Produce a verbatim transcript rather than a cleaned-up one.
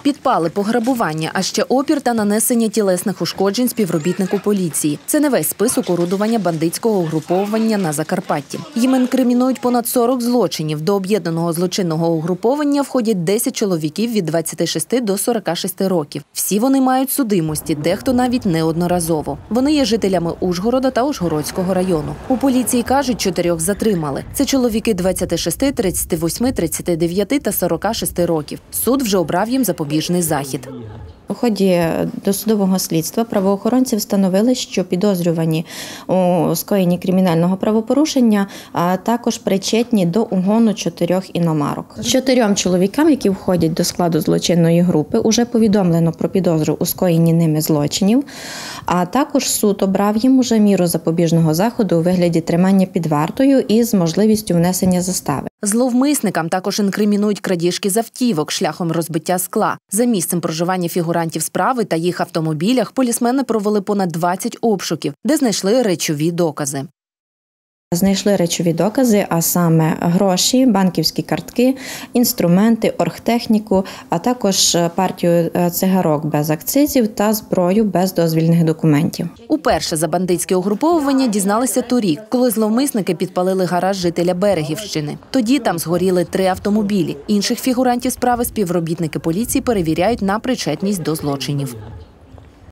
Підпали, пограбування, а ще опір та нанесення тілесних ушкоджень співробітнику поліції. Це не весь список орудування бандитського угруповання на Закарпатті. Їм інкримінують понад сорок злочинів. До об'єднаного злочинного угруповання входять десять чоловіків від двадцяти шести до сорока шести років. Всі вони мають судимості, дехто навіть неодноразово. Вони є жителями Ужгорода та Ужгородського району. У поліції кажуть, чотирьох затримали. Це чоловіки двадцяти шести, тридцяти восьми, тридцяти дев'яти та сорока шести років. Суд вже обрав їм запобіжний захід. У ході досудового слідства правоохоронці встановили, що підозрювані у скоєнні кримінального правопорушення також причетні до угону чотирьох іномарок. Чотирьом чоловікам, які входять до складу злочинної групи, уже повідомлено про підозру у скоєнні ними злочинів, а також суд обрав їм уже міру запобіжного заходу у вигляді тримання під вартою із можливістю внесення застави. Зловмисникам також інкримінують крадіжки з автівок шляхом розбиття скла. За місцем проживання фігурантів справи та їх автомобілях полісмени провели понад двадцять обшуків, де знайшли речові докази. Знайшли речові докази, а саме гроші, банківські картки, інструменти, оргтехніку, а також партію цигарок без акцизів та зброю без дозвільних документів. Уперше за бандитське угруповування дізналися торік, коли зловмисники підпалили гараж жителя Берегівщини. Тоді там згоріли три автомобілі. Інших фігурантів справи співробітники поліції перевіряють на причетність до злочинів.